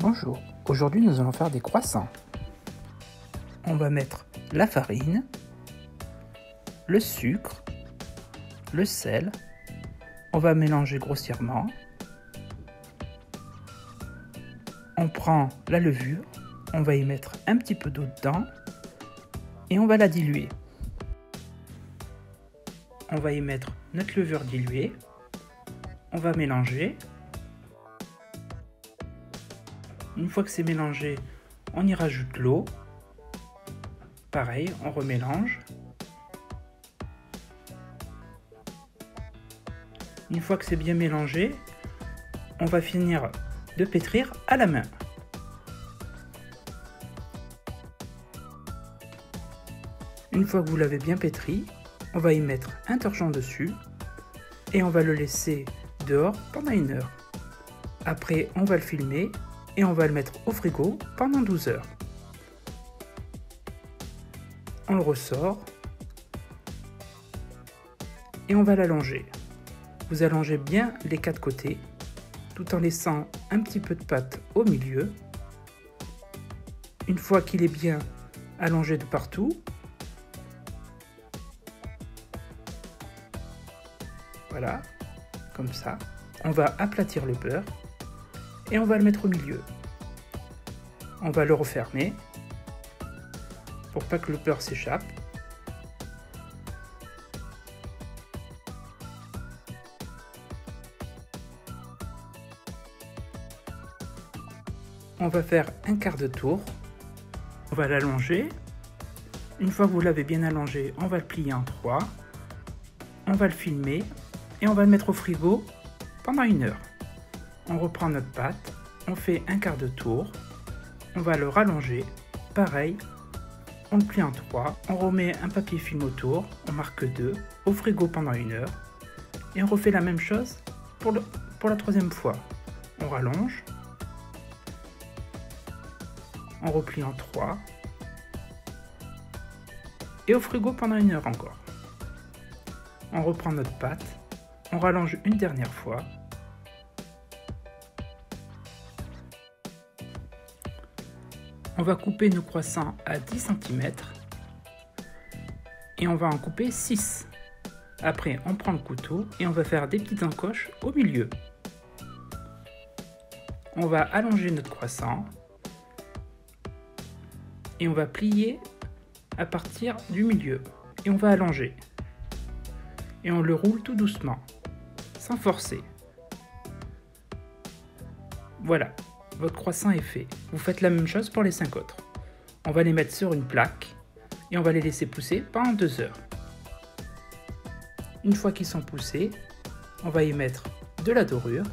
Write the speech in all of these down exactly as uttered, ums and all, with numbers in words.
Bonjour, aujourd'hui nous allons faire des croissants. On va mettre la farine, le sucre, le sel. On va mélanger grossièrement. On prend la levure, on va y mettre un petit peu d'eau dedans et on va la diluer. On va y mettre notre levure diluée. On va mélanger. Une fois que c'est mélangé, on y rajoute l'eau. Pareil, on remélange. Une fois que c'est bien mélangé, on va finir de pétrir à la main. Une fois que vous l'avez bien pétri, on va y mettre un torchon dessus et on va le laisser dehors pendant une heure. Après, on va le filmer et on va le mettre au frigo pendant douze heures. On le ressort et on va l'allonger. Vous allongez bien les quatre côtés tout en laissant un petit peu de pâte au milieu. Une fois qu'il est bien allongé de partout, voilà, comme ça, on va aplatir le beurre et on va le mettre au milieu. On va le refermer pour pas que le beurre s'échappe. On va faire un quart de tour. On va l'allonger. Une fois que vous l'avez bien allongé, on va le plier en trois. On va le filmer et on va le mettre au frigo pendant une heure. On reprend notre pâte, on fait un quart de tour, on va le rallonger, pareil, on le plie en trois, on remet un papier film autour, on marque deux, au frigo pendant une heure, et on refait la même chose pour, le, pour la troisième fois. On rallonge, on replie en trois, et au frigo pendant une heure encore. On reprend notre pâte, on rallonge une dernière fois, on va couper nos croissants à dix centimètres et on va en couper six. Après, on prend le couteau et on va faire des petites encoches au milieu. On va allonger notre croissant et on va plier à partir du milieu et on va allonger. Et on le roule tout doucement, sans forcer. Voilà. Votre croissant est fait. Vous faites la même chose pour les cinq autres. On va les mettre sur une plaque et on va les laisser pousser pendant deux heures. Une fois qu'ils sont poussés, on va y mettre de la dorure.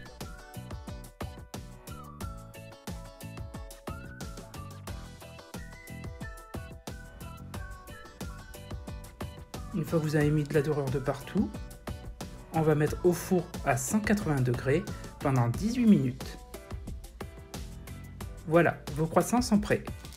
Une fois que vous avez mis de la dorure de partout, on va mettre au four à cent quatre-vingts degrés pendant dix-huit minutes. Voilà, vos croissants sont prêts.